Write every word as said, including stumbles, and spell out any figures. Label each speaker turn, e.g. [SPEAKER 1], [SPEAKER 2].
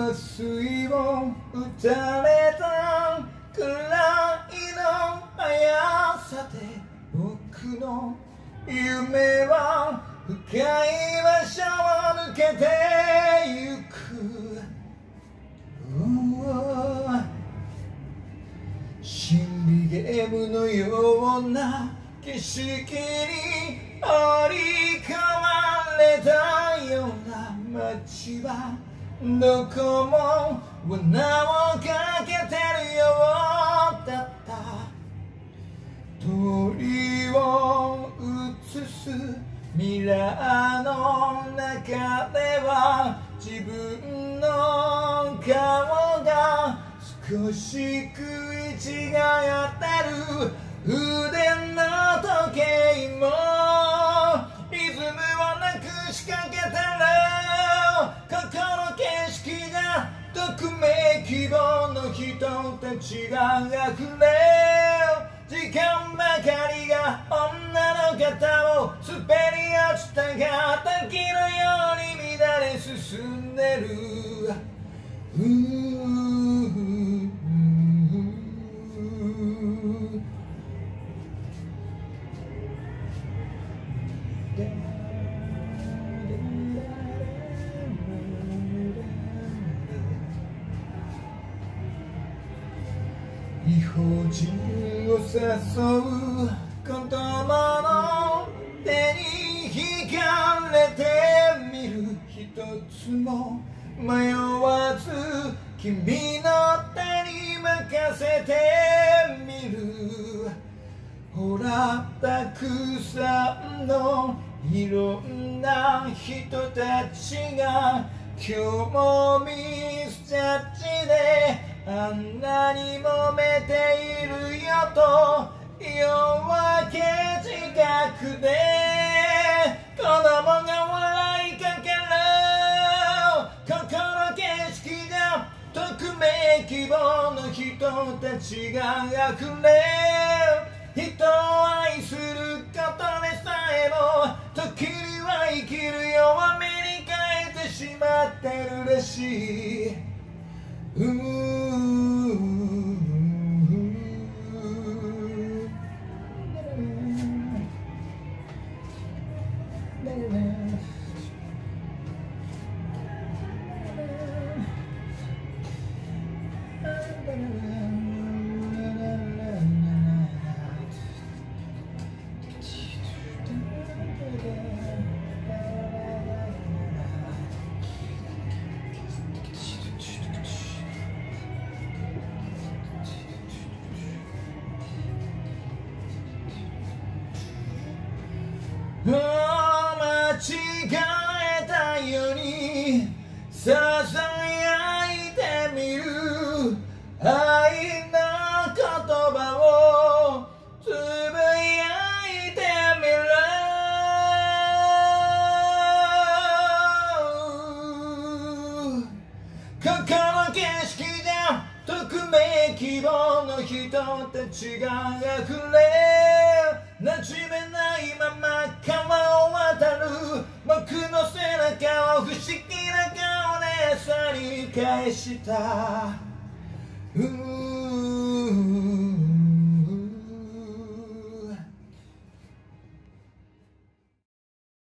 [SPEAKER 1] 麻酔を打たれたくらいの速さで僕の夢は深い場所を抜けてゆく、心理ゲームのような景色に織り込まれたような街はどこも罠をかけてるようだった。鳥を映すミラーの中では自分の顔が少し食い違ってる。腕の時計もリズムをなくしかけてる。ここの景色が匿名希望の人たちが溢れ、時間ばかりが女の肩を滑り落ちたが滝のように乱れ進んでる。うー異邦人を誘う言葉の手に惹かれてみる。一つも迷わず君の手に任せてみる。ほらたくさんのいろんな人たちが今日もミスジャッジであんなに揉めているよと夜明け近くで子供が笑いかける。ここの景色が匿名希望の人たちが溢れ、人を愛することでさえも時には生きる弱みに変えてしまってるらしい。うー間違えたようにささやいてみる。愛の言葉をつぶやいてみる。ここの景色じゃ匿名希望の人たちが溢れ、馴染めないまま川を渡る僕の背中を不思議な顔で去り返した。うー